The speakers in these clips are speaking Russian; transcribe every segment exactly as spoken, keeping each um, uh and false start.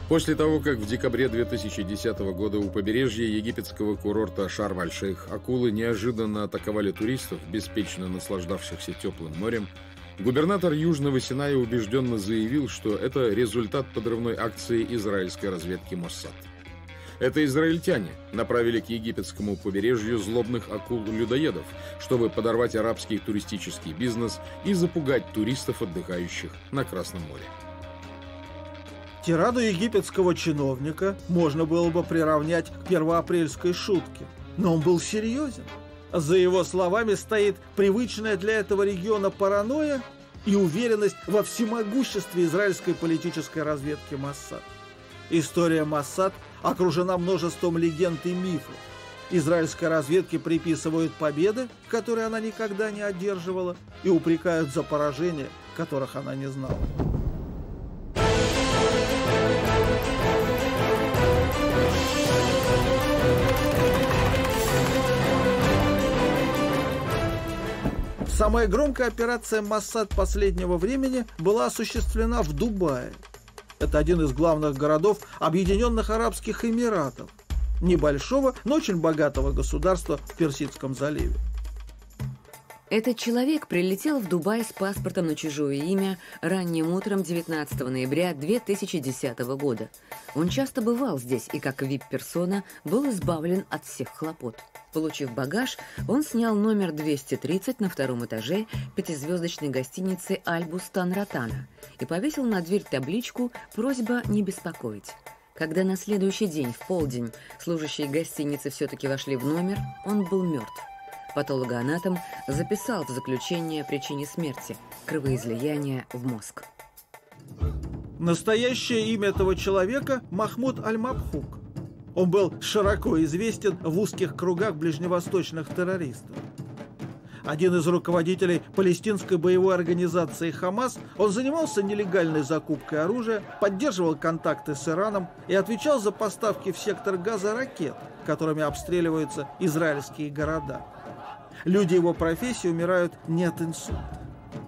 После того, как в декабре две тысячи десятого года у побережья египетского курорта Шарм-аль-Шейх акулы неожиданно атаковали туристов, беспечно наслаждавшихся теплым морем, губернатор Южного Синая убежденно заявил, что это результат подрывной акции израильской разведки Моссад. Это израильтяне направили к египетскому побережью злобных акул-людоедов, чтобы подорвать арабский туристический бизнес и запугать туристов, отдыхающих на Красном море. Тираду египетского чиновника можно было бы приравнять к первоапрельской шутке, но он был серьезен. За его словами стоит привычная для этого региона паранойя и уверенность во всемогуществе израильской политической разведки Моссад. История Моссад окружена множеством легенд и мифов. Израильской разведке приписывают победы, которые она никогда не одерживала, и упрекают за поражения, которых она не знала. Самая громкая операция Моссад последнего времени была осуществлена в Дубае. Это один из главных городов Объединенных Арабских Эмиратов, небольшого, но очень богатого государства в Персидском заливе. Этот человек прилетел в Дубай с паспортом на чужое имя ранним утром девятнадцатого ноября две тысячи десятого года. Он часто бывал здесь и как вип-персона был избавлен от всех хлопот. Получив багаж, он снял номер двести тридцать на втором этаже пятизвездочной гостиницы «Аль-Бустан Ротана» и повесил на дверь табличку «Просьба не беспокоить». Когда на следующий день в полдень служащие гостиницы все-таки вошли в номер, он был мертв. Патологоанатом записал в заключение о причине смерти – кровоизлияние в мозг. Настоящее имя этого человека – Махмуд Аль-Мабхук. Он был широко известен в узких кругах ближневосточных террористов. Один из руководителей палестинской боевой организации «Хамас», он занимался нелегальной закупкой оружия, поддерживал контакты с Ираном и отвечал за поставки в сектор Газа ракет, которыми обстреливаются израильские города. Люди его профессии умирают не от инсульта.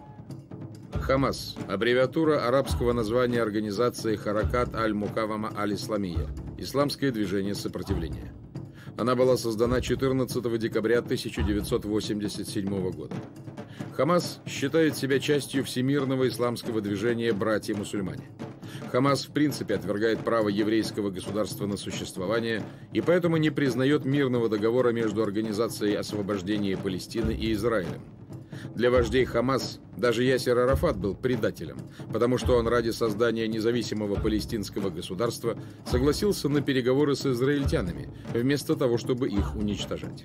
Хамас – аббревиатура арабского названия организации Харакат аль-Мукавама аль-Исламия – Исламское движение сопротивления. Она была создана четырнадцатого декабря тысяча девятьсот восемьдесят седьмого года. Хамас считает себя частью всемирного исламского движения «Братья-мусульмане». Хамас в принципе отвергает право еврейского государства на существование и поэтому не признает мирного договора между Организацией освобождения Палестины и Израилем. Для вождей Хамас даже Ясер Арафат был предателем, потому что он ради создания независимого палестинского государства согласился на переговоры с израильтянами, вместо того, чтобы их уничтожать.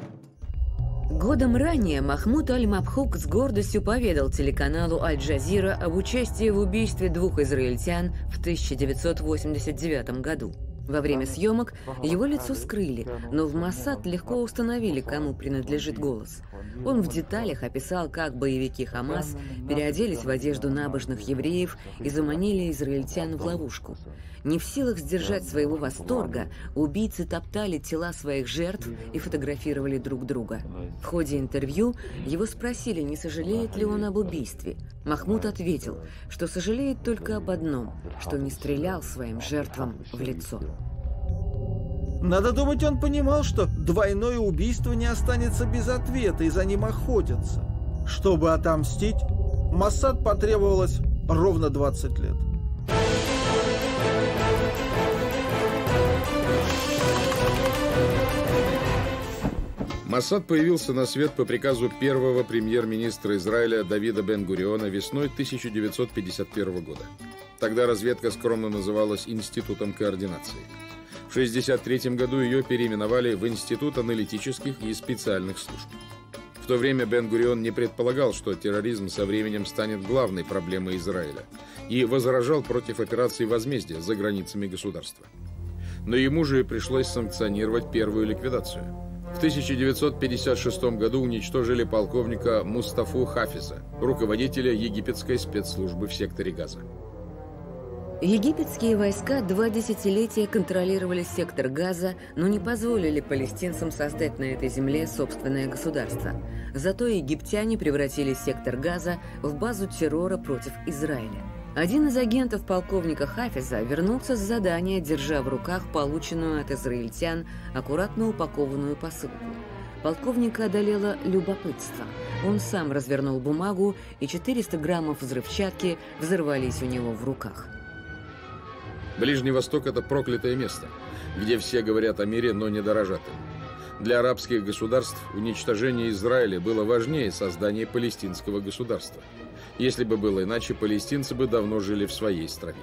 Годом ранее Махмуд Аль-Мабхук с гордостью поведал телеканалу Аль-Джазира об участии в убийстве двух израильтян в тысяча девятьсот восемьдесят девятом году. Во время съемок его лицо скрыли, но в Моссад легко установили, кому принадлежит голос. Он в деталях описал, как боевики Хамас переоделись в одежду набожных евреев и заманили израильтян в ловушку. Не в силах сдержать своего восторга, убийцы топтали тела своих жертв и фотографировали друг друга. В ходе интервью его спросили, не сожалеет ли он об убийстве. Махмуд ответил, что сожалеет только об одном, что не стрелял своим жертвам в лицо. Надо думать, он понимал, что двойное убийство не останется без ответа, и за ним охотятся. Чтобы отомстить, Моссад потребовалось ровно двадцать лет. Моссад появился на свет по приказу первого премьер-министра Израиля Давида Бен-Гуриона весной тысяча девятьсот пятьдесят первого года. Тогда разведка скромно называлась Институтом координации. В тысяча девятьсот шестьдесят третьем году ее переименовали в Институт аналитических и специальных служб. В то время Бен-Гурион не предполагал, что терроризм со временем станет главной проблемой Израиля, и возражал против операций возмездия за границами государства. Но ему же пришлось санкционировать первую ликвидацию. В тысяча девятьсот пятьдесят шестом году уничтожили полковника Мустафу Хафиза, руководителя египетской спецслужбы в секторе Газа. Египетские войска два десятилетия контролировали сектор Газа, но не позволили палестинцам создать на этой земле собственное государство. Зато египтяне превратили сектор Газа в базу террора против Израиля. Один из агентов полковника Хафиза вернулся с задания, держа в руках полученную от израильтян аккуратно упакованную посылку. Полковника одолело любопытство. Он сам развернул бумагу, и четыреста граммов взрывчатки взорвались у него в руках. Ближний Восток – это проклятое место, где все говорят о мире, но не дорожат им. Для арабских государств уничтожение Израиля было важнее создания палестинского государства. Если бы было иначе, палестинцы бы давно жили в своей стране.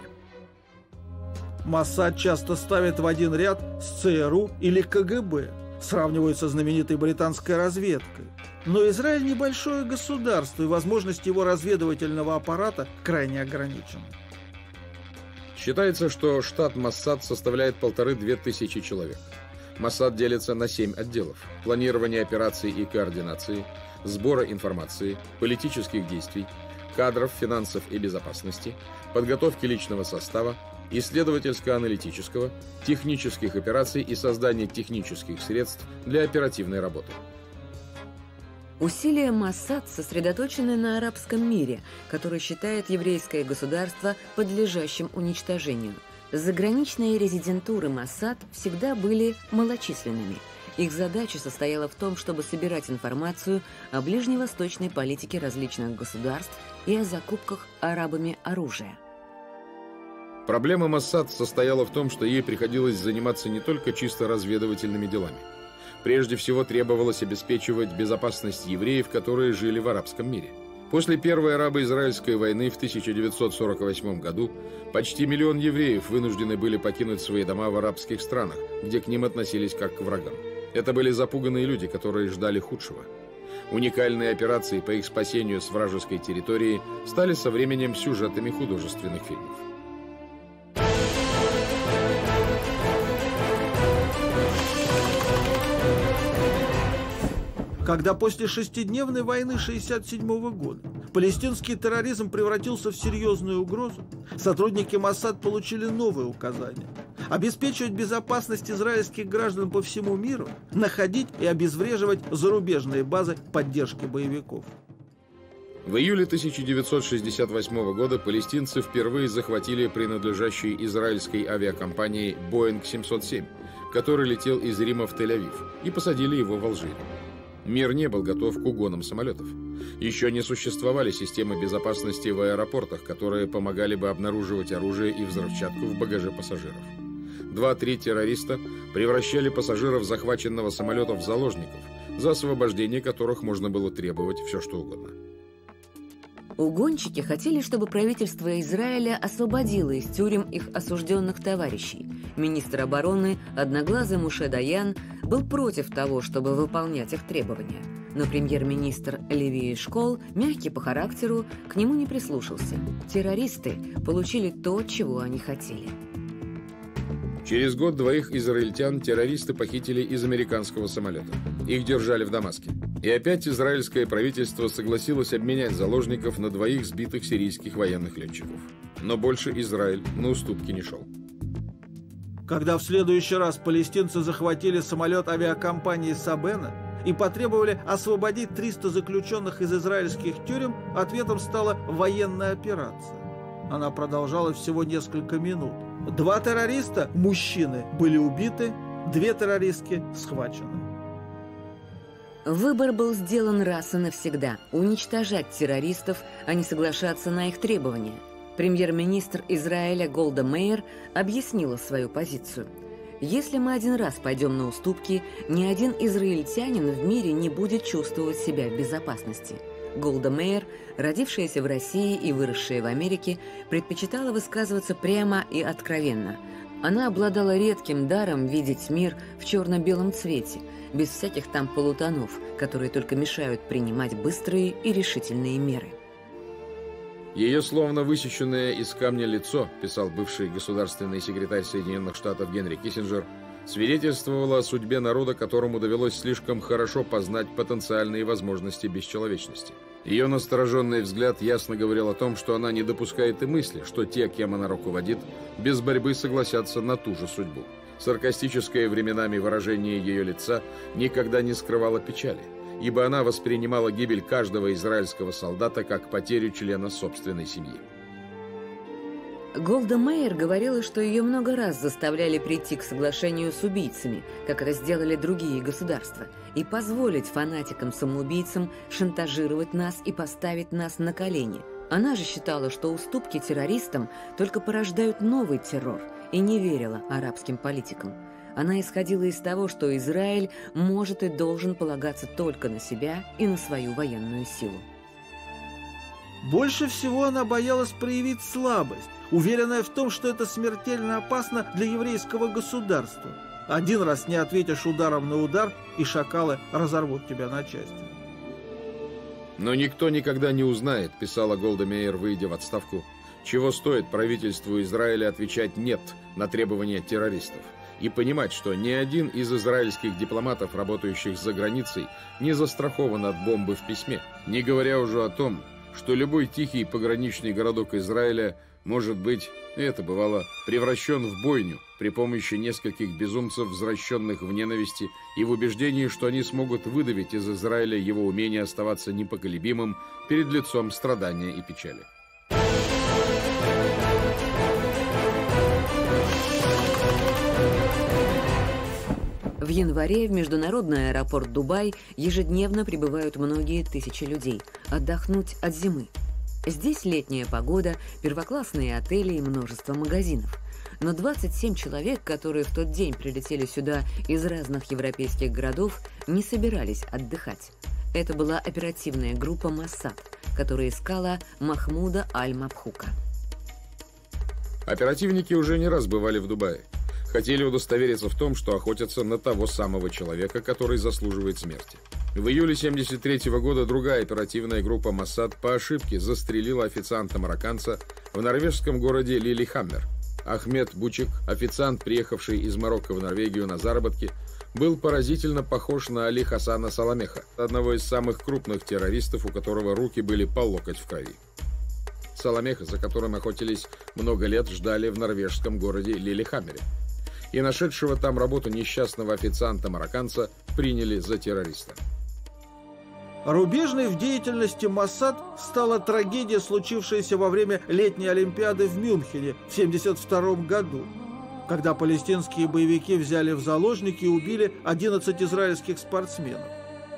Моссад часто ставит в один ряд с ЦРУ или КГБ, сравнивают со знаменитой британской разведкой. Но Израиль небольшое государство, и возможность его разведывательного аппарата крайне ограничена. Считается, что штат Моссад составляет полторы-две тысячи человек. Моссад делится на семь отделов: планирование операций и координации, сбора информации, политических действий, кадров, финансов и безопасности, подготовки личного состава, исследовательско-аналитического, технических операций и создания технических средств для оперативной работы. Усилия Моссад сосредоточены на арабском мире, который считает еврейское государство подлежащим уничтожению. Заграничные резидентуры Моссад всегда были малочисленными. Их задача состояла в том, чтобы собирать информацию о ближневосточной политике различных государств и о закупках арабами оружия. Проблема Моссад состояла в том, что ей приходилось заниматься не только чисто разведывательными делами. Прежде всего требовалось обеспечивать безопасность евреев, которые жили в арабском мире. После Первой арабо-израильской войны в тысяча девятьсот сорок восьмом году почти миллион евреев вынуждены были покинуть свои дома в арабских странах, где к ним относились как к врагам. Это были запуганные люди, которые ждали худшего. Уникальные операции по их спасению с вражеской территории стали со временем сюжетами художественных фильмов. Когда после шестидневной войны шестьдесят седьмого года палестинский терроризм превратился в серьезную угрозу, сотрудники Моссад получили новые указания: обеспечивать безопасность израильских граждан по всему миру, находить и обезвреживать зарубежные базы поддержки боевиков. В июле тысяча девятьсот шестьдесят восьмого года палестинцы впервые захватили принадлежащий израильской авиакомпании Боинг семьсот семь, который летел из Рима в Тель-Авив, и посадили его в Алжире. Мир не был готов к угонам самолетов. Еще не существовали системы безопасности в аэропортах, которые помогали бы обнаруживать оружие и взрывчатку в багаже пассажиров. Два-три террориста превращали пассажиров захваченного самолета в заложников, за освобождение которых можно было требовать все, что угодно. Угонщики хотели, чтобы правительство Израиля освободило из тюрем их осужденных товарищей. Министр обороны, одноглазый Муше Даян, был против того, чтобы выполнять их требования. Но премьер-министр Леви Эшкол, мягкий по характеру, к нему не прислушался. Террористы получили то, чего они хотели. Через год двоих израильтян террористы похитили из американского самолета. Их держали в Дамаске. И опять израильское правительство согласилось обменять заложников на двоих сбитых сирийских военных летчиков. Но больше Израиль на уступки не шел. Когда в следующий раз палестинцы захватили самолет авиакомпании Сабена и потребовали освободить триста заключенных из израильских тюрем, ответом стала военная операция. Она продолжалась всего несколько минут. Два террориста, мужчины, были убиты, две террористки схвачены. Выбор был сделан раз и навсегда – уничтожать террористов, а не соглашаться на их требования. Премьер-министр Израиля Голда Меир объяснила свою позицию. Если мы один раз пойдем на уступки, ни один израильтянин в мире не будет чувствовать себя в безопасности. Голда Меир, родившаяся в России и выросшая в Америке, предпочитала высказываться прямо и откровенно. Она обладала редким даром видеть мир в черно-белом цвете, без всяких там полутонов, которые только мешают принимать быстрые и решительные меры. Ее словно высеченное из камня лицо, писал бывший государственный секретарь Соединенных Штатов Генри Киссинджер, свидетельствовало о судьбе народа, которому довелось слишком хорошо познать потенциальные возможности бесчеловечности. Ее настороженный взгляд ясно говорил о том, что она не допускает и мысли, что те, кем она руководит, без борьбы согласятся на ту же судьбу. Саркастическое временами выражение ее лица никогда не скрывало печали, ибо она воспринимала гибель каждого израильского солдата как потерю члена собственной семьи. Голда Меир говорила, что ее много раз заставляли прийти к соглашению с убийцами, как это сделали другие государства, и позволить фанатикам-самоубийцам шантажировать нас и поставить нас на колени. Она же считала, что уступки террористам только порождают новый террор, и не верила арабским политикам. Она исходила из того, что Израиль может и должен полагаться только на себя и на свою военную силу. Больше всего она боялась проявить слабость, уверенная в том, что это смертельно опасно для еврейского государства. Один раз не ответишь ударом на удар, и шакалы разорвут тебя на части. Но никто никогда не узнает, писала Голда Меир, выйдя в отставку, чего стоит правительству Израиля отвечать «нет» на требования террористов и понимать, что ни один из израильских дипломатов, работающих за границей, не застрахован от бомбы в письме, не говоря уже о том, что любой тихий пограничный городок Израиля может быть, и это бывало, превращен в бойню при помощи нескольких безумцев, возвращенных в ненависти и в убеждении, что они смогут выдавить из Израиля его умение оставаться непоколебимым перед лицом страдания и печали. В январе в международный аэропорт Дубай ежедневно прибывают многие тысячи людей отдохнуть от зимы. Здесь летняя погода, первоклассные отели и множество магазинов. Но двадцать семь человек, которые в тот день прилетели сюда из разных европейских городов, не собирались отдыхать. Это была оперативная группа Моссад, которая искала Махмуда Аль-Мабхука. Оперативники уже не раз бывали в Дубае. Хотели удостовериться в том, что охотятся на того самого человека, который заслуживает смерти. В июле тысяча девятьсот семьдесят третьего года другая оперативная группа Моссад по ошибке застрелила официанта-марокканца в норвежском городе Лилихаммер. Ахмед Бучик, официант, приехавший из Марокко в Норвегию на заработки, был поразительно похож на Али Хасана Саламеха, одного из самых крупных террористов, у которого руки были по локоть в крови. Саламеха, за которым охотились много лет, ждали в норвежском городе Лилихаммере. И нашедшего там работу несчастного официанта-марокканца приняли за террориста. Рубежной в деятельности Моссад стала трагедия, случившаяся во время летней Олимпиады в Мюнхене в тысяча девятьсот семьдесят втором году, когда палестинские боевики взяли в заложники и убили одиннадцать израильских спортсменов.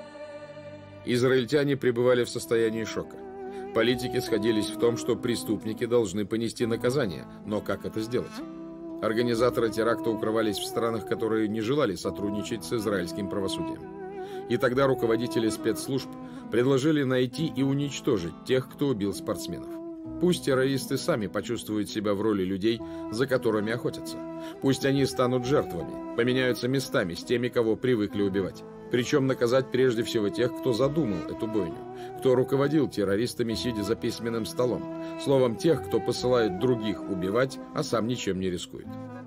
Израильтяне пребывали в состоянии шока. Политики сходились в том, что преступники должны понести наказание, но как это сделать? Организаторы теракта укрывались в странах, которые не желали сотрудничать с израильским правосудием. И тогда руководители спецслужб предложили найти и уничтожить тех, кто убил спортсменов. Пусть террористы сами почувствуют себя в роли людей, за которыми охотятся. Пусть они станут жертвами, поменяются местами с теми, кого привыкли убивать. Причем наказать прежде всего тех, кто задумал эту бойню, кто руководил террористами, сидя за письменным столом. Словом, тех, кто посылает других убивать, а сам ничем не рискует.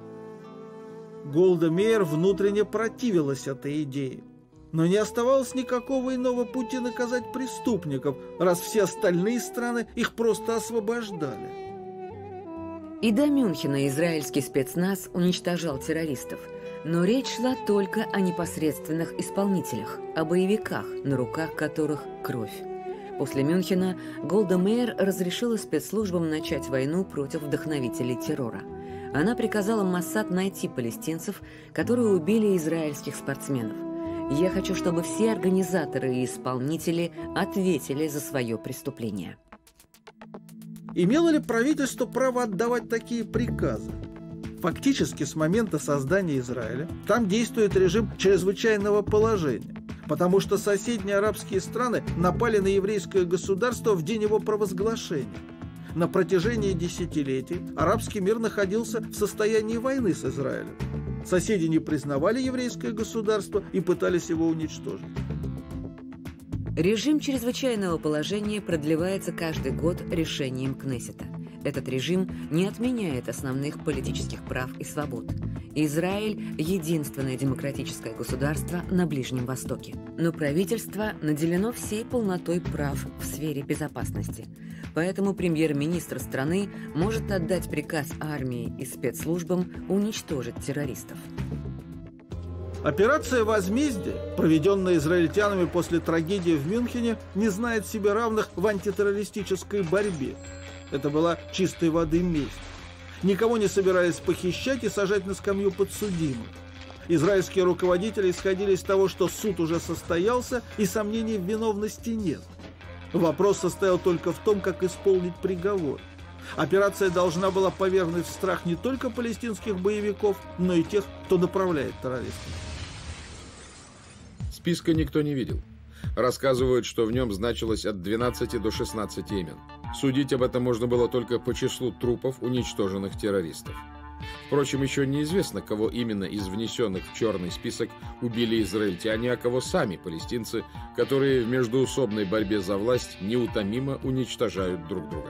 Голда Меир внутренне противилась этой идее. Но не оставалось никакого иного пути наказать преступников, раз все остальные страны их просто освобождали. И до Мюнхена израильский спецназ уничтожал террористов. Но речь шла только о непосредственных исполнителях, о боевиках, на руках которых кровь. После Мюнхена Голда Меир разрешила спецслужбам начать войну против вдохновителей террора. Она приказала Моссад найти палестинцев, которые убили израильских спортсменов. «Я хочу, чтобы все организаторы и исполнители ответили за свое преступление». Имело ли правительство право отдавать такие приказы? Фактически, с момента создания Израиля там действует режим чрезвычайного положения, потому что соседние арабские страны напали на еврейское государство в день его провозглашения. На протяжении десятилетий арабский мир находился в состоянии войны с Израилем. Соседи не признавали еврейское государство и пытались его уничтожить. Режим чрезвычайного положения продлевается каждый год решением Кнессета. Этот режим не отменяет основных политических прав и свобод. Израиль – единственное демократическое государство на Ближнем Востоке. Но правительство наделено всей полнотой прав в сфере безопасности. Поэтому премьер-министр страны может отдать приказ армии и спецслужбам уничтожить террористов. Операция «Возмездие», проведенная израильтянами после трагедии в Мюнхене, не знает себе равных в антитеррористической борьбе. Это была чистой воды месть. никого не собирались похищать и сажать на скамью подсудимых. Израильские руководители исходили из того, что суд уже состоялся и сомнений в виновности нет. Вопрос состоял только в том, как исполнить приговор. Операция должна была повергнуть в страх не только палестинских боевиков, но и тех, кто направляет террористов. Списка никто не видел. Рассказывают, что в нем значилось от двенадцати до шестнадцати имен. Судить об этом можно было только по числу трупов уничтоженных террористов. Впрочем, еще неизвестно, кого именно из внесенных в черный список убили израильтяне, а кого сами палестинцы, которые в междоусобной борьбе за власть неутомимо уничтожают друг друга.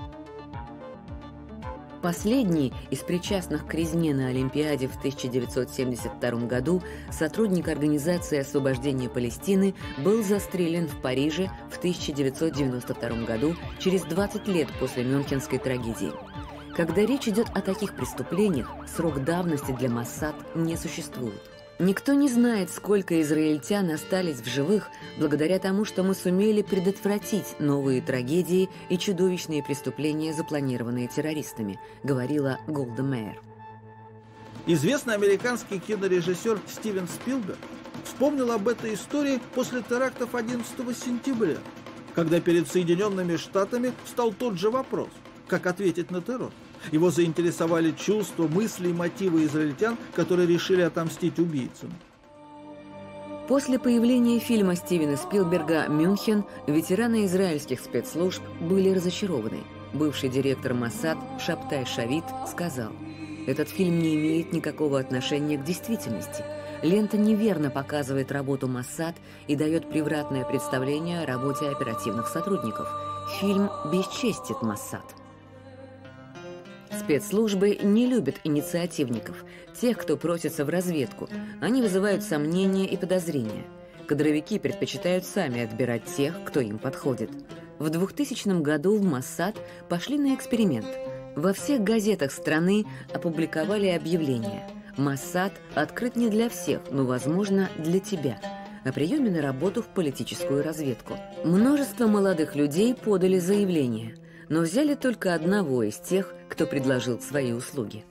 Последний из причастных к резне на Олимпиаде в тысяча девятьсот семьдесят втором году, сотрудник Организации освобождения Палестины, был застрелен в Париже в тысяча девятьсот девяносто втором году, через двадцать лет после Мюнхенской трагедии. Когда речь идет о таких преступлениях, срок давности для Моссад не существует. Никто не знает, сколько израильтян остались в живых благодаря тому, что мы сумели предотвратить новые трагедии и чудовищные преступления, запланированные террористами, говорила Голда Меир. Известный американский кинорежиссер Стивен Спилберг вспомнил об этой истории после терактов одиннадцатого сентября, когда перед Соединенными Штатами встал тот же вопрос – как ответить на террор. Его заинтересовали чувства, мысли и мотивы израильтян, которые решили отомстить убийцам. После появления фильма Стивена Спилберга «Мюнхен» ветераны израильских спецслужб были разочарованы. Бывший директор Моссад Шабтай Шавит сказал: «Этот фильм не имеет никакого отношения к действительности. Лента неверно показывает работу Моссад и дает превратное представление о работе оперативных сотрудников. Фильм бесчестит Моссад». Спецслужбы не любят инициативников, тех, кто просится в разведку. Они вызывают сомнения и подозрения. Кадровики предпочитают сами отбирать тех, кто им подходит. В двухтысячном году в Моссад пошли на эксперимент. Во всех газетах страны опубликовали объявление: «Моссад открыт не для всех, но, возможно, для тебя», о приеме на работу в политическую разведку. Множество молодых людей подали заявление, но взяли только одного из тех, кто предложил свои услуги.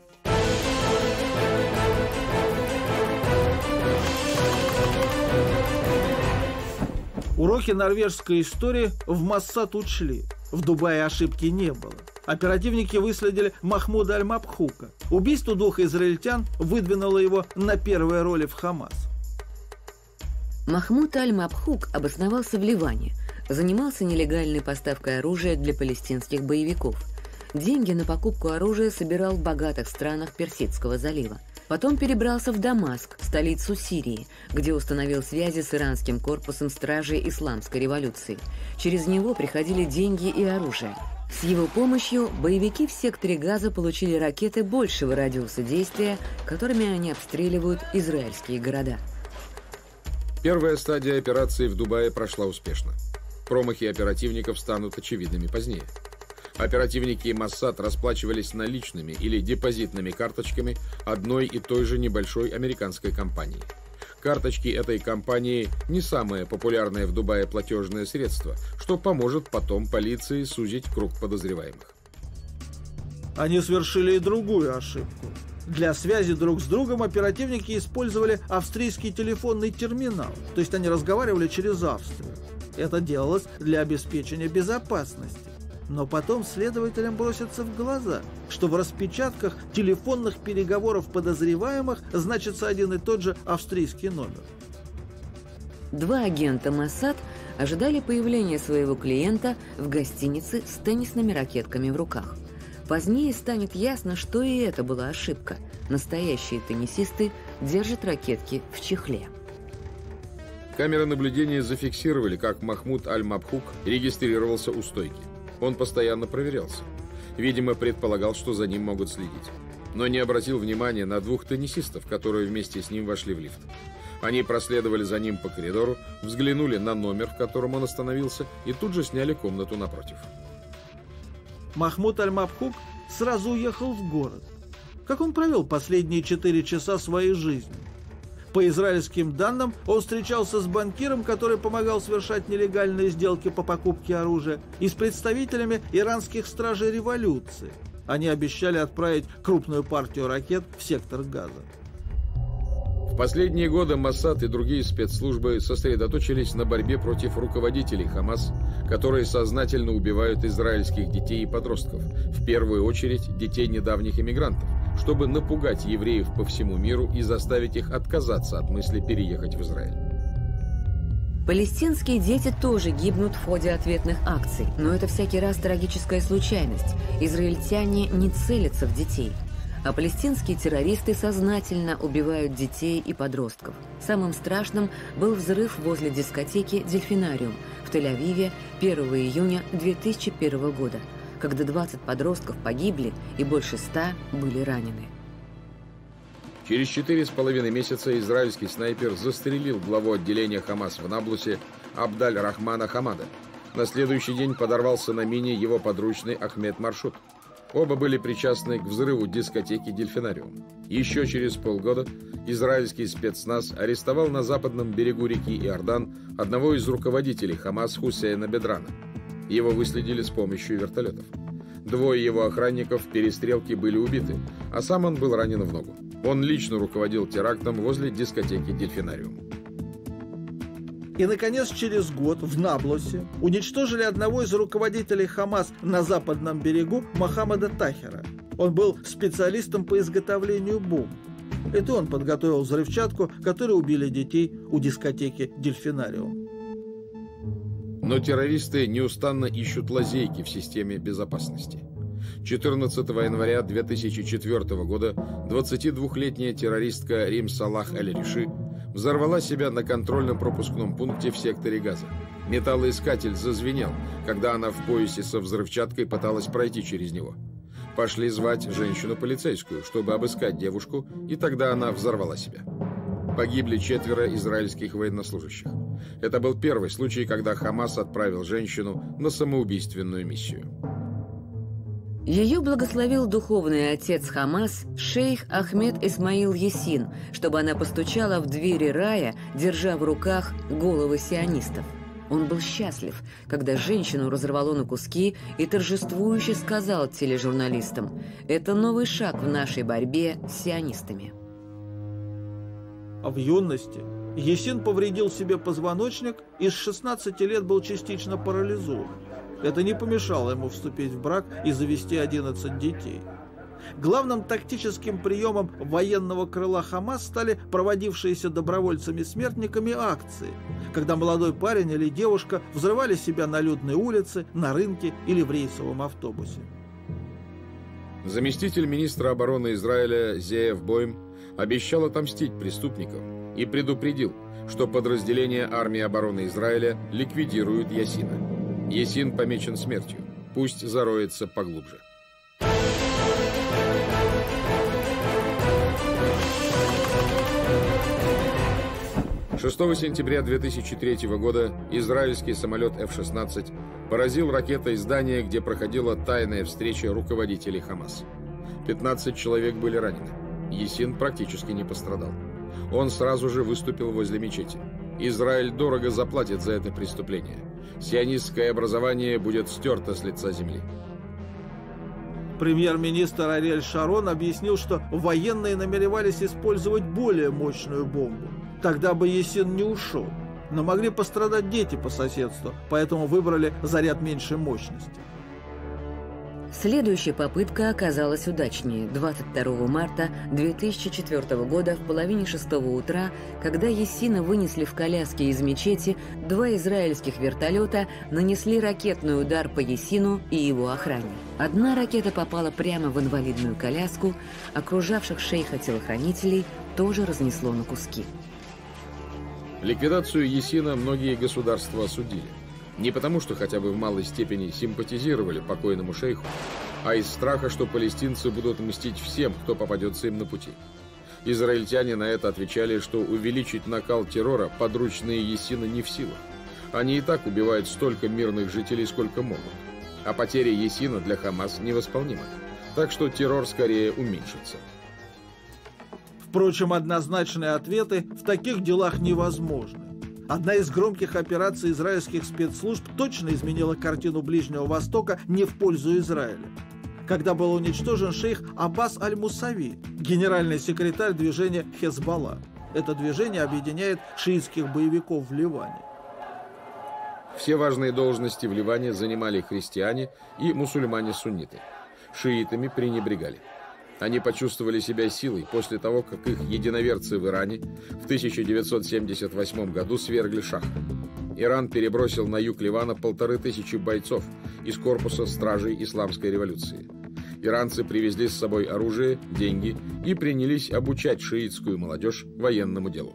Уроки норвежской истории в Моссад учли. В Дубае ошибки не было. Оперативники выследили Махмуда Аль-Мабхука. Убийство двух израильтян выдвинуло его на первые роли в Хамас. Махмуд Аль-Мабхук обосновался в Ливане, занимался нелегальной поставкой оружия для палестинских боевиков. Деньги на покупку оружия собирал в богатых странах Персидского залива. Потом перебрался в Дамаск, столицу Сирии, где установил связи с иранским корпусом стражей исламской революции. Через него приходили деньги и оружие. С его помощью боевики в секторе Газа получили ракеты большего радиуса действия, которыми они обстреливают израильские города. Первая стадия операции в Дубае прошла успешно. Промахи оперативников станут очевидными позднее. Оперативники Моссад расплачивались наличными или депозитными карточками одной и той же небольшой американской компании. Карточки этой компании не самое популярное в Дубае платежное средство, что поможет потом полиции сузить круг подозреваемых. Они совершили и другую ошибку. Для связи друг с другом оперативники использовали австрийский телефонный терминал, то есть они разговаривали через Австрию. Это делалось для обеспечения безопасности. Но потом следователям бросится в глаза, что в распечатках телефонных переговоров подозреваемых значится один и тот же австрийский номер. Два агента Моссад ожидали появления своего клиента в гостинице с теннисными ракетками в руках. Позднее станет ясно, что и это была ошибка. Настоящие теннисисты держат ракетки в чехле. Камеры наблюдения зафиксировали, как Махмуд Аль-Мабхук регистрировался у стойки. Он постоянно проверялся. Видимо, предполагал, что за ним могут следить. Но не обратил внимания на двух теннисистов, которые вместе с ним вошли в лифт. Они проследовали за ним по коридору, взглянули на номер, в котором он остановился, и тут же сняли комнату напротив. Махмуд Аль-Мабхук сразу уехал в город. Как он провел последние четыре часа своей жизни? По израильским данным, он встречался с банкиром, который помогал совершать нелегальные сделки по покупке оружия, и с представителями иранских стражей революции. Они обещали отправить крупную партию ракет в сектор Газа. В последние годы Моссад и другие спецслужбы сосредоточились на борьбе против руководителей Хамас, которые сознательно убивают израильских детей и подростков, в первую очередь детей недавних иммигрантов, чтобы напугать евреев по всему миру и заставить их отказаться от мысли переехать в Израиль. Палестинские дети тоже гибнут в ходе ответных акций, но это всякий раз трагическая случайность. Израильтяне не целятся в детей, а палестинские террористы сознательно убивают детей и подростков. Самым страшным был взрыв возле дискотеки «Дельфинариум» в Тель-Авиве первого июня две тысячи первого года, когда двадцать подростков погибли и больше ста были ранены. Через четыре с половиной месяца израильский снайпер застрелил главу отделения Хамас в Наблусе Абдаль-Рахмана Хамада. На следующий день подорвался на мине его подручный Ахмед Маршут. Оба были причастны к взрыву дискотеки «Дельфинариум». Еще через полгода израильский спецназ арестовал на западном берегу реки Иордан одного из руководителей Хамас Хусейна Бедрана. Его выследили с помощью вертолетов. Двое его охранников в перестрелке были убиты, а сам он был ранен в ногу. Он лично руководил терактом возле дискотеки «Дельфинариум». И, наконец, через год в Наблусе уничтожили одного из руководителей Хамас на западном берегу Мохаммеда Тахера. Он был специалистом по изготовлению бомб. Это он подготовил взрывчатку, которой убили детей у дискотеки «Дельфинариум». Но террористы неустанно ищут лазейки в системе безопасности. четырнадцатого января две тысячи четвёртого года двадцатидвухлетняя террористка Рим Салах Аль-Риши взорвала себя на контрольно-пропускном пункте в секторе Газа. Металлоискатель зазвенел, когда она в поясе со взрывчаткой пыталась пройти через него. Пошли звать женщину-полицейскую, чтобы обыскать девушку, и тогда она взорвала себя. Погибли четверо израильских военнослужащих. Это был первый случай, когда Хамас отправил женщину на самоубийственную миссию. Ее благословил духовный отец Хамас, шейх Ахмед Исмаил Ясин, чтобы она постучала в двери рая, держа в руках головы сионистов. Он был счастлив, когда женщину разорвало на куски и торжествующе сказал тележурналистам: «Это новый шаг в нашей борьбе с сионистами». А в юности Ясин повредил себе позвоночник и с шестнадцати лет был частично парализован. Это не помешало ему вступить в брак и завести одиннадцать детей. Главным тактическим приемом военного крыла Хамас стали проводившиеся добровольцами-смертниками акции, когда молодой парень или девушка взрывали себя на людной улице, на рынке или в рейсовом автобусе. Заместитель министра обороны Израиля Зеев Бойм обещал отомстить преступникам и предупредил, что подразделение армии обороны Израиля ликвидирует Ясина. Ясин помечен смертью. Пусть зароется поглубже. шестого сентября две тысячи третьего года израильский самолет эф шестнадцать поразил ракетой здание, где проходила тайная встреча руководителей Хамас. пятнадцать человек были ранены. Ясин практически не пострадал. Он сразу же выступил возле мечети. Израиль дорого заплатит за это преступление. Сионистское образование будет стерто с лица земли. Премьер-министр Ариэль Шарон объяснил, что военные намеревались использовать более мощную бомбу. Тогда бы Ясин не ушел. Но могли пострадать дети по соседству, поэтому выбрали заряд меньшей мощности. Следующая попытка оказалась удачнее. двадцать второго марта две тысячи четвёртого года в половине шестого утра, когда Ясина вынесли в коляске из мечети, два израильских вертолета нанесли ракетный удар по Ясину и его охране. Одна ракета попала прямо в инвалидную коляску, окружавших шейха телохранителей тоже разнесло на куски. Ликвидацию Ясина многие государства осудили. Не потому, что хотя бы в малой степени симпатизировали покойному шейху, а из страха, что палестинцы будут мстить всем, кто попадется им на пути. Израильтяне на это отвечали, что увеличить накал террора подручные Ясина не в силах. Они и так убивают столько мирных жителей, сколько могут. А потеря Ясина для Хамас невосполнима. Так что террор скорее уменьшится. Впрочем, однозначные ответы в таких делах невозможны. Одна из громких операций израильских спецслужб точно изменила картину Ближнего Востока не в пользу Израиля. когда был уничтожен шейх Аббас аль-Мусави, генеральный секретарь движения Хезболла. Это движение объединяет шиитских боевиков в Ливане. Все важные должности в Ливане занимали христиане и мусульмане-сунниты. Шиитами пренебрегали. Они почувствовали себя силой после того, как их единоверцы в Иране в тысяча девятьсот семьдесят восьмом году свергли шаха. Иран перебросил на юг Ливана полторы тысячи бойцов из корпуса стражей исламской революции. Иранцы привезли с собой оружие, деньги и принялись обучать шиитскую молодежь военному делу.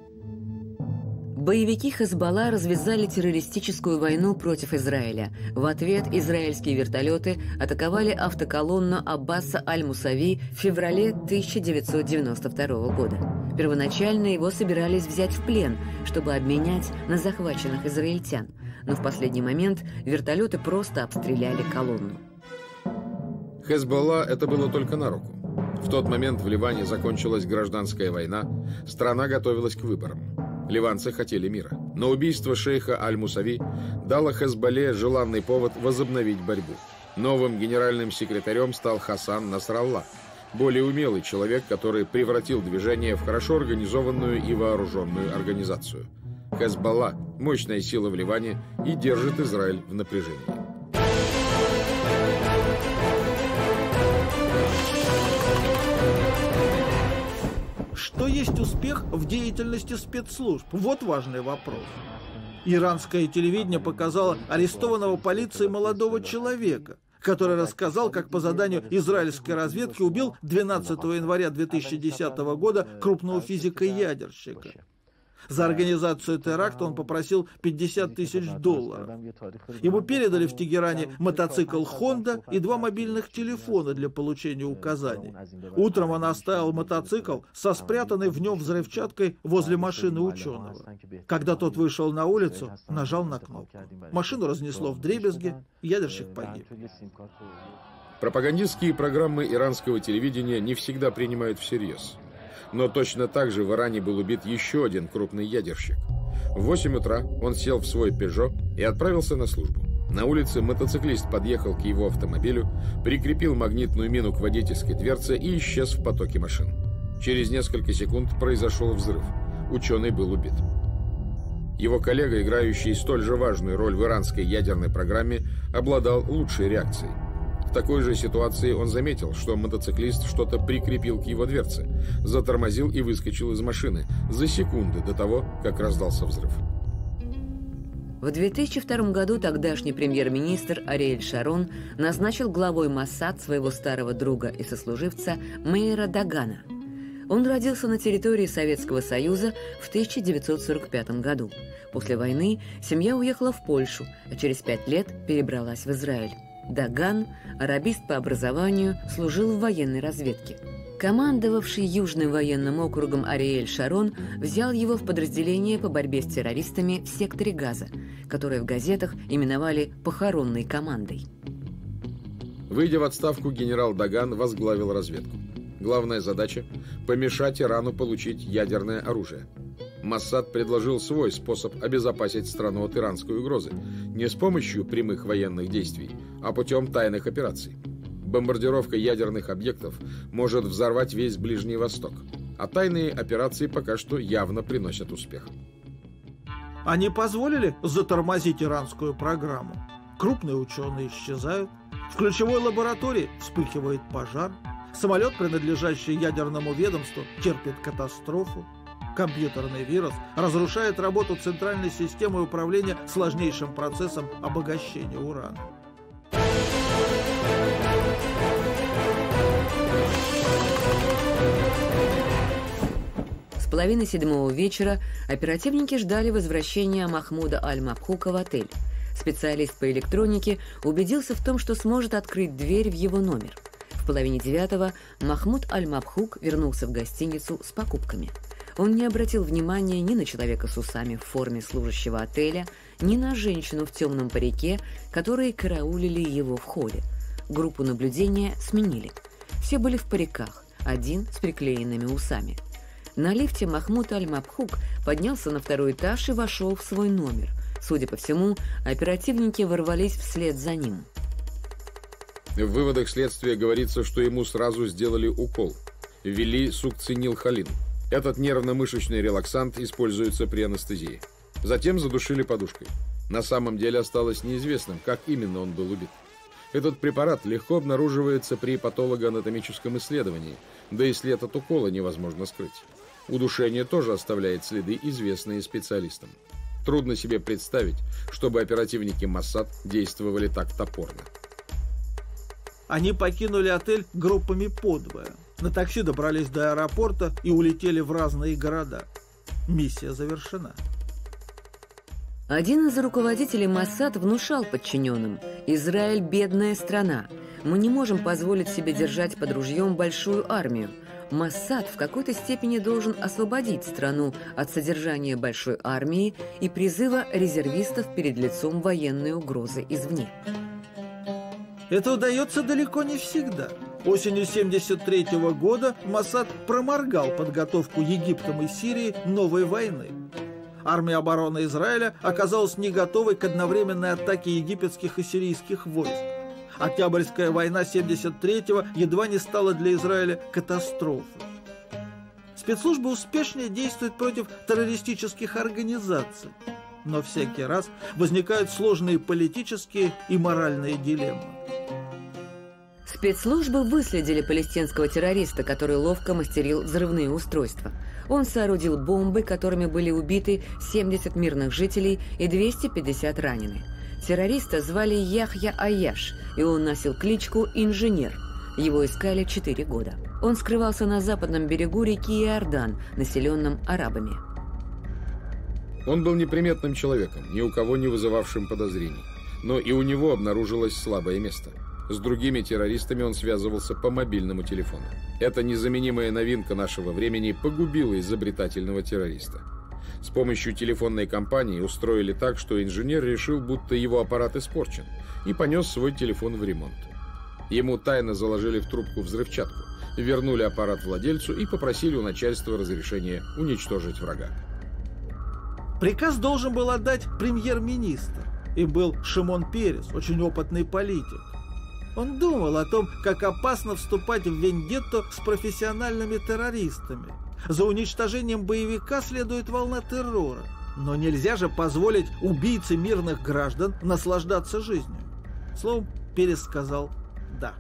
Боевики Хезболла развязали террористическую войну против Израиля. В ответ израильские вертолеты атаковали автоколонну Аббаса аль-Мусави в феврале тысяча девятьсот девяносто второго года. Первоначально его собирались взять в плен, чтобы обменять на захваченных израильтян. Но в последний момент вертолеты просто обстреляли колонну. Хезболла это было только на руку. В тот момент в Ливане закончилась гражданская война, страна готовилась к выборам. Ливанцы хотели мира, но убийство шейха аль-Мусави дало Хезболле желанный повод возобновить борьбу. Новым генеральным секретарем стал Хасан Насралла, более умелый человек, который превратил движение в хорошо организованную и вооруженную организацию. Хезболла – мощная сила в Ливане и держит Израиль в напряжении. Что есть успех в деятельности спецслужб? Вот важный вопрос. Иранское телевидение показало арестованного полицией молодого человека, который рассказал, как по заданию израильской разведки убил двенадцатого января две тысячи десятого года крупного физика-ядерщика. За организацию теракта он попросил пятьдесят тысяч долларов. Ему передали в Тегеране мотоцикл «Хонда» и два мобильных телефона для получения указаний. Утром он оставил мотоцикл со спрятанной в нем взрывчаткой возле машины ученого. Когда тот вышел на улицу, нажал на кнопку. Машину разнесло вдребезги, ядерщик погиб. Пропагандистские программы иранского телевидения не всегда принимают всерьез. Но точно так же в Иране был убит еще один крупный ядерщик. В восемь утра он сел в свой «Пежо» и отправился на службу. На улице мотоциклист подъехал к его автомобилю, прикрепил магнитную мину к водительской дверце и исчез в потоке машин. Через несколько секунд произошел взрыв. Ученый был убит. Его коллега, играющий столь же важную роль в иранской ядерной программе, обладал лучшей реакцией. В такой же ситуации он заметил, что мотоциклист что-то прикрепил к его дверце, затормозил и выскочил из машины за секунды до того, как раздался взрыв. В две тысячи втором году тогдашний премьер-министр Ариэль Шарон назначил главой Моссад своего старого друга и сослуживца Мейра Дагана. Он родился на территории Советского Союза в тысяча девятьсот сорок пятом году. После войны семья уехала в Польшу, а через пять лет перебралась в Израиль. Даган, арабист по образованию, служил в военной разведке. Командовавший Южным военным округом Ариэль Шарон взял его в подразделение по борьбе с террористами в секторе Газа, которое в газетах именовали «похоронной командой». Выйдя в отставку, генерал Даган возглавил разведку. Главная задача – помешать Ирану получить ядерное оружие. Моссад предложил свой способ обезопасить страну от иранской угрозы не с помощью прямых военных действий, а путем тайных операций. Бомбардировка ядерных объектов может взорвать весь Ближний Восток, а тайные операции пока что явно приносят успех. Они позволили затормозить иранскую программу. Крупные ученые исчезают, в ключевой лаборатории вспыхивает пожар, самолет, принадлежащий ядерному ведомству, терпит катастрофу. Компьютерный вирус разрушает работу центральной системы управления сложнейшим процессом обогащения урана. С половины седьмого вечера оперативники ждали возвращения Махмуда аль-Мабхука в отель. Специалист по электронике убедился в том, что сможет открыть дверь в его номер. В половине девятого Махмуд аль-Мабхук вернулся в гостиницу с покупками. Он не обратил внимания ни на человека с усами в форме служащего отеля, ни на женщину в темном парике, которые караулили его в холле. Группу наблюдения сменили. Все были в париках, один с приклеенными усами. На лифте Махмуд аль-Мабхук поднялся на второй этаж и вошел в свой номер. Судя по всему, оперативники ворвались вслед за ним. В выводах следствия говорится, что ему сразу сделали укол. Ввели сукцинилхолин. Этот нервно-мышечный релаксант используется при анестезии. Затем задушили подушкой. На самом деле осталось неизвестным, как именно он был убит. Этот препарат легко обнаруживается при патологоанатомическом исследовании, да и след от укола невозможно скрыть. Удушение тоже оставляет следы, известные специалистам. Трудно себе представить, чтобы оперативники Моссад действовали так топорно. Они покинули отель группами по двое. На такси добрались до аэропорта и улетели в разные города. Миссия завершена. Один из руководителей Моссад внушал подчиненным: «Израиль – бедная страна. Мы не можем позволить себе держать под ружьем большую армию. Моссад в какой-то степени должен освободить страну от содержания большой армии и призыва резервистов перед лицом военной угрозы извне». Это удается далеко не всегда. Осенью семьдесят третьего года Моссад проморгал подготовку Египтом и Сирией новой войны. Армия обороны Израиля оказалась не готовой к одновременной атаке египетских и сирийских войск. Октябрьская война семьдесят третьего едва не стала для Израиля катастрофой. Спецслужбы успешнее действуют против террористических организаций, но всякий раз возникают сложные политические и моральные дилеммы. Спецслужбы выследили палестинского террориста, который ловко мастерил взрывные устройства. Он соорудил бомбы, которыми были убиты семьдесят мирных жителей и двести пятьдесят ранены. Террориста звали Яхья Аяш, и он носил кличку «Инженер». Его искали четыре года. Он скрывался на западном берегу реки Иордан, населенном арабами. Он был неприметным человеком, ни у кого не вызывавшим подозрений. Но и у него обнаружилось слабое место. С другими террористами он связывался по мобильному телефону. Эта незаменимая новинка нашего времени погубила изобретательного террориста. С помощью телефонной компании устроили так, что инженер решил, будто его аппарат испорчен, и понес свой телефон в ремонт. Ему тайно заложили в трубку взрывчатку, вернули аппарат владельцу и попросили у начальства разрешения уничтожить врага. Приказ должен был отдать премьер-министр, и был Шимон Перес, очень опытный политик. Он думал о том, как опасно вступать в вендетту с профессиональными террористами. За уничтожением боевика следует волна террора. Но нельзя же позволить убийце мирных граждан наслаждаться жизнью. Словом, Перес сказал «да».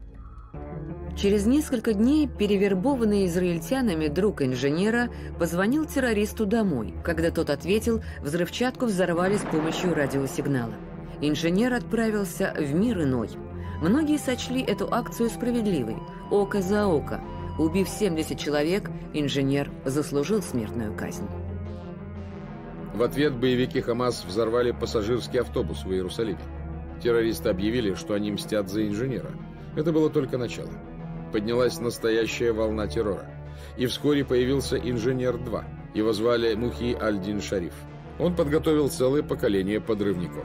Через несколько дней перевербованный израильтянами друг инженера позвонил террористу домой. Когда тот ответил, взрывчатку взорвали с помощью радиосигнала. Инженер отправился в мир иной. Многие сочли эту акцию справедливой. Око за око. Убив семьдесят человек, инженер заслужил смертную казнь. В ответ боевики Хамас взорвали пассажирский автобус в Иерусалиме. Террористы объявили, что они мстят за инженера. Это было только начало. Поднялась настоящая волна террора. И вскоре появился инженер-два. Его звали Мухи аль-Дин Шариф. Он подготовил целое поколение подрывников.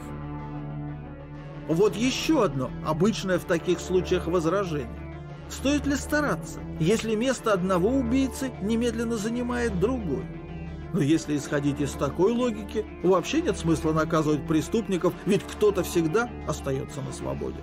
Вот еще одно обычное в таких случаях возражение. Стоит ли стараться, если место одного убийцы немедленно занимает другой? Но если исходить из такой логики, вообще нет смысла наказывать преступников, ведь кто-то всегда остается на свободе.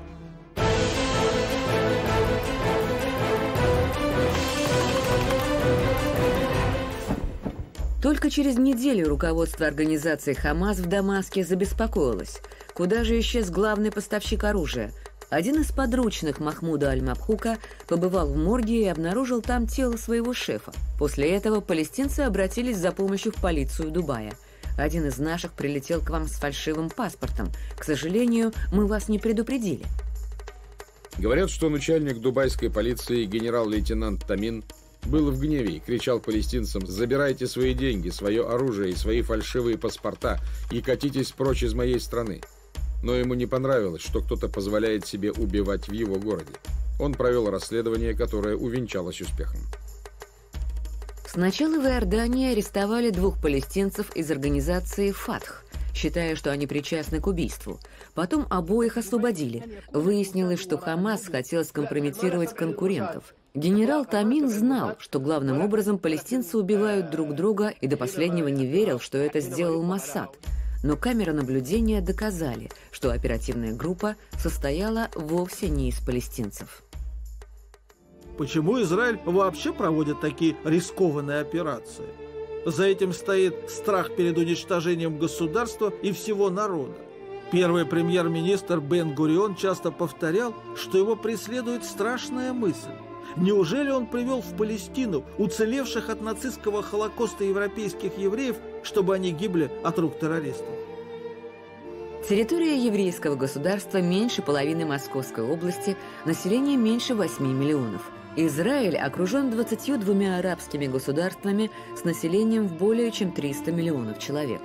Только через неделю руководство организации «Хамас» в Дамаске забеспокоилось. Куда же исчез главный поставщик оружия? Один из подручных Махмуда аль-Мабхука побывал в морге и обнаружил там тело своего шефа. После этого палестинцы обратились за помощью в полицию Дубая. Один из наших прилетел к вам с фальшивым паспортом. К сожалению, мы вас не предупредили. Говорят, что начальник дубайской полиции генерал-лейтенант Тамин был в гневе и кричал палестинцам: «Забирайте свои деньги, свое оружие и свои фальшивые паспорта и катитесь прочь из моей страны». Но ему не понравилось, что кто-то позволяет себе убивать в его городе. Он провел расследование, которое увенчалось успехом. Сначала в Иордании арестовали двух палестинцев из организации «Фатх», считая, что они причастны к убийству. Потом обоих освободили. Выяснилось, что Хамас хотел скомпрометировать конкурентов. Генерал Тамин знал, что главным образом палестинцы убивают друг друга, и до последнего не верил, что это сделал Моссад. Но камеры наблюдения доказали, что оперативная группа состояла вовсе не из палестинцев. Почему Израиль вообще проводит такие рискованные операции? За этим стоит страх перед уничтожением государства и всего народа. Первый премьер-министр Бен-Гурион часто повторял, что его преследует страшная мысль. Неужели он привел в Палестину уцелевших от нацистского холокоста европейских евреев, чтобы они гибли от рук террористов? Территория еврейского государства меньше половины Московской области, население меньше восьми миллионов. Израиль окружен двадцатью двумя арабскими государствами с населением в более чем триста миллионов человек.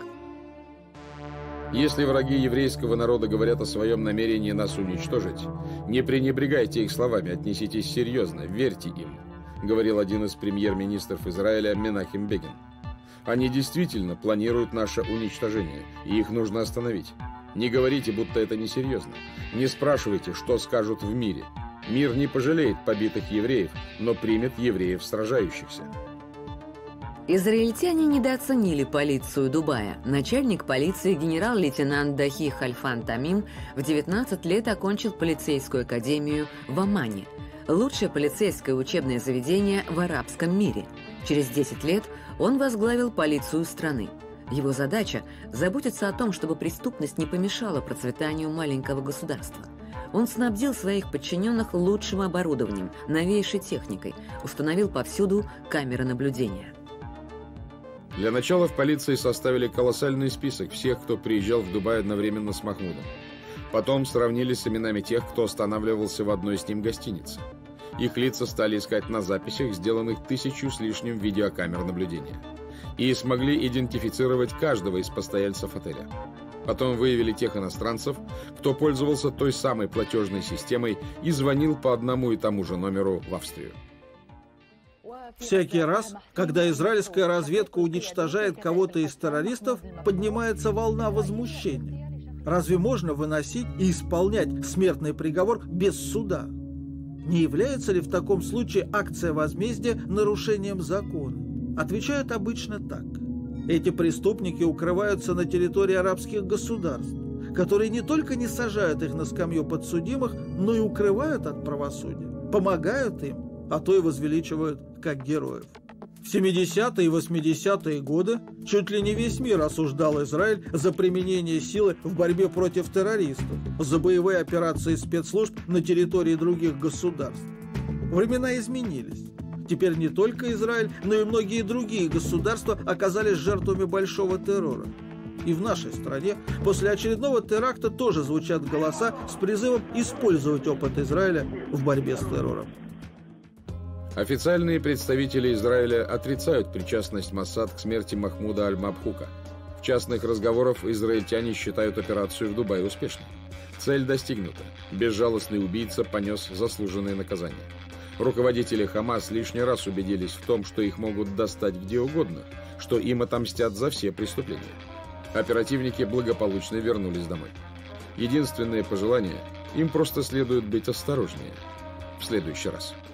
Если враги еврейского народа говорят о своем намерении нас уничтожить, не пренебрегайте их словами, отнеситесь серьезно, верьте им, говорил один из премьер-министров Израиля Менахем Бегин. Они действительно планируют наше уничтожение, и их нужно остановить. Не говорите, будто это несерьезно. Не спрашивайте, что скажут в мире. Мир не пожалеет побитых евреев, но примет евреев сражающихся. Израильтяне недооценили полицию Дубая. Начальник полиции генерал-лейтенант Дахи Хальфан Тамим в девятнадцать лет окончил полицейскую академию в Омане. Лучшее полицейское учебное заведение в арабском мире. Через десять лет он возглавил полицию страны. Его задача – заботиться о том, чтобы преступность не помешала процветанию маленького государства. Он снабдил своих подчиненных лучшим оборудованием, новейшей техникой, установил повсюду камеры наблюдения. Для начала в полиции составили колоссальный список всех, кто приезжал в Дубай одновременно с Махмудом. Потом сравнили с именами тех, кто останавливался в одной с ним гостинице. Их лица стали искать на записях, сделанных тысячу с лишним видеокамер наблюдения. И смогли идентифицировать каждого из постояльцев отеля. Потом выявили тех иностранцев, кто пользовался той самой платежной системой и звонил по одному и тому же номеру в Австрию. Всякий раз, когда израильская разведка уничтожает кого-то из террористов, поднимается волна возмущения. Разве можно выносить и исполнять смертный приговор без суда? Не является ли в таком случае акция возмездия нарушением закона? Отвечают обычно так. Эти преступники укрываются на территории арабских государств, которые не только не сажают их на скамью подсудимых, но и укрывают от правосудия, помогают им, а то и возвеличивают как героев. В семидесятые и восьмидесятые годы чуть ли не весь мир осуждал Израиль за применение силы в борьбе против террористов, за боевые операции спецслужб на территории других государств. Времена изменились. Теперь не только Израиль, но и многие другие государства оказались жертвами большого террора. И в нашей стране после очередного теракта тоже звучат голоса с призывом использовать опыт Израиля в борьбе с террором. Официальные представители Израиля отрицают причастность Моссад к смерти Махмуда Аль-Мабхука. В частных разговорах израильтяне считают операцию в Дубае успешной. Цель достигнута. Безжалостный убийца понес заслуженное наказание. Руководители Хамас лишний раз убедились в том, что их могут достать где угодно, что им отомстят за все преступления. Оперативники благополучно вернулись домой. Единственное пожелание – им просто следует быть осторожнее в следующий раз.